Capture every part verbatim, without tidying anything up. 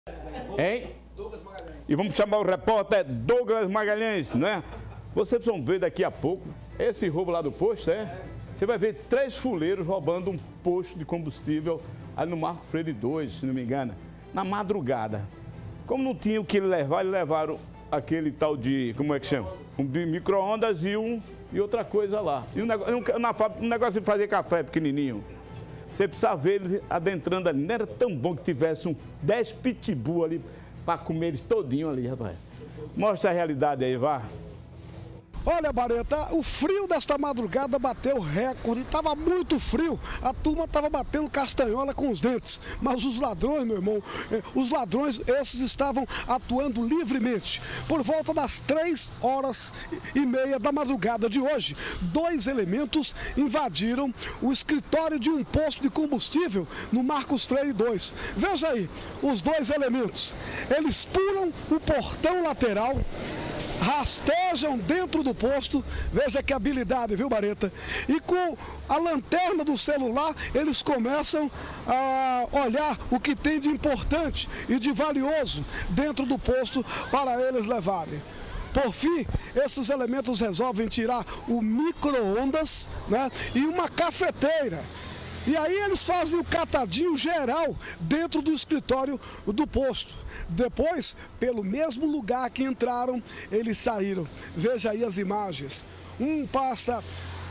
Hein? E vamos chamar o repórter Douglas Magalhães, né? Vocês vão ver daqui a pouco esse roubo lá do posto, é? Você vai ver três fuleiros roubando um posto de combustível ali no Marco Freire dois, se não me engano, na madrugada. Como não tinha o que levar, eles levaram aquele tal de, como é que chama? Um micro-ondas e, um, e outra coisa lá. E um negócio, um, na, um negócio de fazer café pequenininho. Você precisa ver eles adentrando ali. Não era tão bom que tivesse um dez pitbull ali para comer eles todinho ali, rapaz. Mostra a realidade aí, vá. Olha, Bareta, o frio desta madrugada bateu recorde, estava muito frio, a turma estava batendo castanhola com os dentes, mas os ladrões, meu irmão, os ladrões, esses estavam atuando livremente. Por volta das três horas e meia da madrugada de hoje, dois elementos invadiram o escritório de um posto de combustível no Marcos Freire dois. Veja aí, os dois elementos, eles pulam o portão lateral, rastejam dentro do posto, veja que habilidade, viu, Bareta? E com a lanterna do celular, eles começam a olhar o que tem de importante e de valioso dentro do posto para eles levarem. Por fim, esses elementos resolvem tirar o micro-ondas, né, e uma cafeteira. E aí eles fazem o catadinho geral dentro do escritório do posto. Depois, pelo mesmo lugar que entraram, eles saíram. Veja aí as imagens. Um passa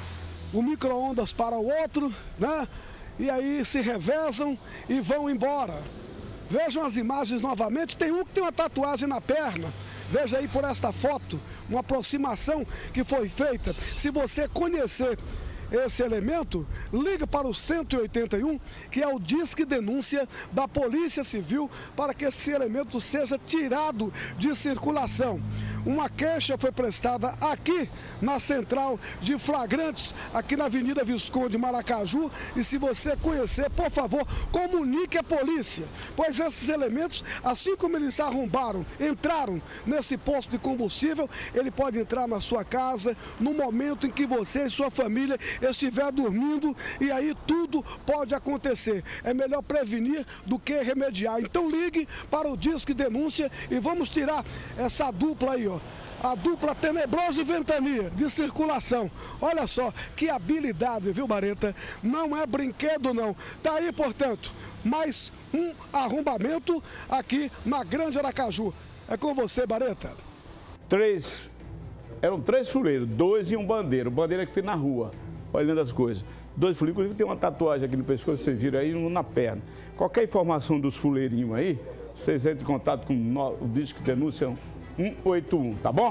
o micro-ondas para o outro, né? E aí se revezam e vão embora. Vejam as imagens novamente. Tem um que tem uma tatuagem na perna. Veja aí por esta foto, uma aproximação que foi feita. Se você conhecer esse elemento, liga para o cento e oitenta e um, que é o Disque Denúncia da Polícia Civil, para que esse elemento seja tirado de circulação. Uma queixa foi prestada aqui na central de flagrantes, aqui na Avenida Visconde Maracaju, e se você conhecer, por favor, comunique a polícia, pois esses elementos, assim como eles arrombaram, entraram nesse posto de combustível, ele pode entrar na sua casa no momento em que você e sua família estiver dormindo, e aí tudo pode acontecer. É melhor prevenir do que remediar. Então ligue para o Disque Denúncia e vamos tirar essa dupla aí, ó. A dupla Tenebroso e Ventania de circulação. Olha só, que habilidade, viu, Bareta? Não é brinquedo, não. Tá aí, portanto, mais um arrombamento aqui na Grande Aracaju. É com você, Bareta. Três, eram três fuleiros, dois e um bandeiro. O bandeiro é que fica na rua, olhando as coisas. Dois fuleiros, inclusive tem uma tatuagem aqui no pescoço, vocês viram aí, um na perna. Qualquer informação dos fuleirinhos aí, vocês entram em contato com o Disque Denúncia um oito um, tá bom?